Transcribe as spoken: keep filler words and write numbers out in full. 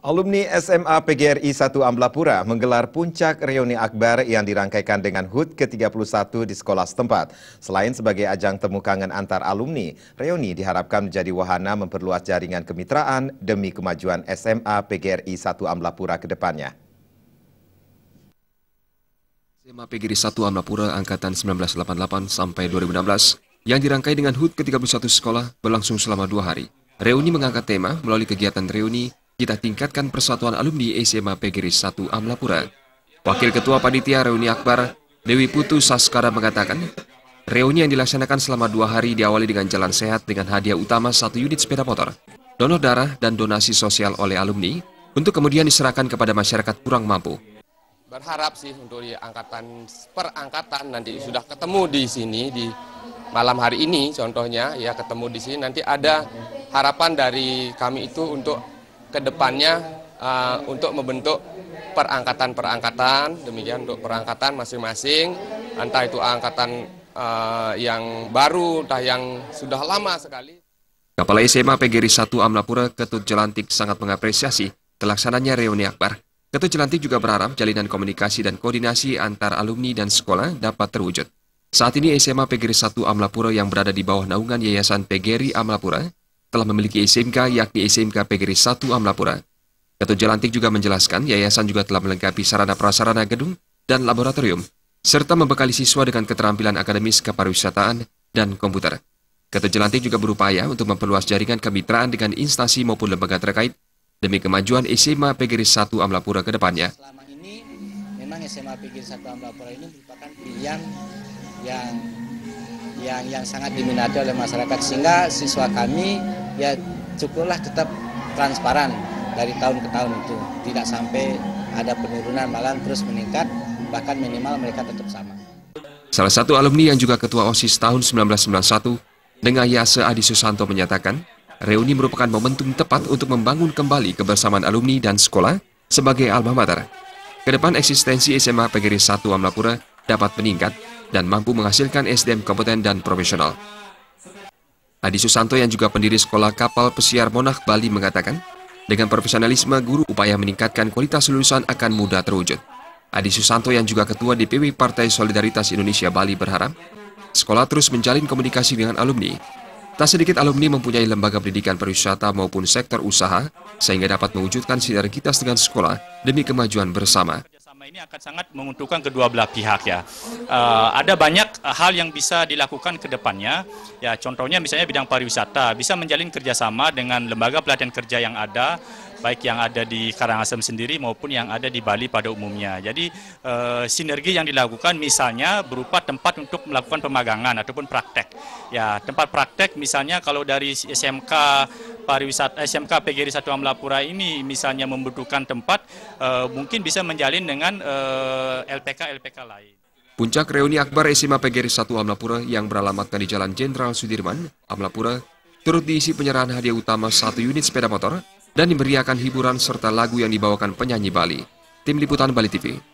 Alumni S M A P G R I satu Amblapura menggelar puncak reuni akbar yang dirangkaikan dengan H U T ke tiga puluh satu di sekolah setempat. Selain sebagai ajang temu kangen antar alumni, reuni diharapkan menjadi wahana memperluas jaringan kemitraan demi kemajuan S M A P G R I satu Amblapura ke depannya. S M A P G R I satu Amblapura angkatan seribu sembilan ratus delapan puluh delapan sampai dua ribu enam belas yang dirangkai dengan H U T ke tiga puluh satu sekolah berlangsung selama dua hari. Reuni mengangkat tema melalui kegiatan reuni kita tingkatkan persatuan alumni S M A P G R I satu Amblapura. Wakil Ketua Panitia Reuni Akbar, Dewi Putu Saskara mengatakan, reuni yang dilaksanakan selama dua hari diawali dengan jalan sehat dengan hadiah utama satu unit sepeda motor, donor darah dan donasi sosial oleh alumni, untuk kemudian diserahkan kepada masyarakat kurang mampu. Berharap sih untuk di angkatan per angkatan nanti sudah ketemu di sini di malam hari ini contohnya ya ketemu di sini nanti ada harapan dari kami itu untuk kedepannya uh, untuk membentuk perangkatan-perangkatan, demikian untuk perangkatan masing-masing, entah itu angkatan uh, yang baru, entah yang sudah lama sekali. Kepala S M A P G R I satu Amblapura, Ketut Jelantik sangat mengapresiasi terlaksananya reuni akbar. Ketut Jelantik juga berharap jalinan komunikasi dan koordinasi antar alumni dan sekolah dapat terwujud. Saat ini S M A P G R I satu Amblapura yang berada di bawah naungan Yayasan P G R I Amblapura telah memiliki S M K yakni S M K P G R I satu Amblapura. Ketut Jelantik juga menjelaskan yayasan juga telah melengkapi sarana prasarana gedung dan laboratorium, serta membekali siswa dengan keterampilan akademis kepariwisataan dan komputer. Ketut Jelantik juga berupaya untuk memperluas jaringan kemitraan dengan instansi maupun lembaga terkait demi kemajuan S M A P G R I satu Amblapura ke depannya. Selama ini memang S M A P G R I satu Amblapura ini merupakan pilihan yang yang yang sangat diminati oleh masyarakat, sehingga siswa kami ya cukuplah tetap transparan dari tahun ke tahun itu, tidak sampai ada penurunan, malah terus meningkat, bahkan minimal mereka tetap sama. Salah satu alumni yang juga ketua OSIS tahun seribu sembilan ratus sembilan puluh satu, Denga Yase Adi Susanto menyatakan, reuni merupakan momentum tepat untuk membangun kembali kebersamaan alumni dan sekolah sebagai alma mater. Kedepan eksistensi S M A P G R I satu Amblapura dapat meningkat dan mampu menghasilkan S D M kompeten dan profesional. Adi Susanto yang juga pendiri Sekolah Kapal Pesiar Monarch Bali mengatakan, dengan profesionalisme guru upaya meningkatkan kualitas lulusan akan mudah terwujud. Adi Susanto yang juga ketua D P W Partai Solidaritas Indonesia Bali berharap, sekolah terus menjalin komunikasi dengan alumni. Tak sedikit alumni mempunyai lembaga pendidikan pariwisata maupun sektor usaha, sehingga dapat mewujudkan sinergitas dengan sekolah demi kemajuan bersama. Ini akan sangat menguntungkan kedua belah pihak ya. Uh, ada banyak hal yang bisa dilakukan ke depannya. Ya, contohnya misalnya bidang pariwisata bisa menjalin kerjasama dengan lembaga pelatihan kerja yang ada, baik yang ada di Karangasem sendiri maupun yang ada di Bali pada umumnya. Jadi uh, sinergi yang dilakukan misalnya berupa tempat untuk melakukan pemagangan ataupun praktek. Ya, tempat praktek misalnya kalau dari S M K pariwisata S M K P G R I satu Amblapura ini misalnya membutuhkan tempat, uh, mungkin bisa menjalin dengan uh, L P K L P K lain. Puncak reuni akbar S M A P G R I satu Amblapura yang beralamatkan di Jalan Jenderal Sudirman, Amblapura, turut diisi penyerahan hadiah utama satu unit sepeda motor dan diberiakan hiburan serta lagu yang dibawakan penyanyi Bali. Tim Liputan Bali T V.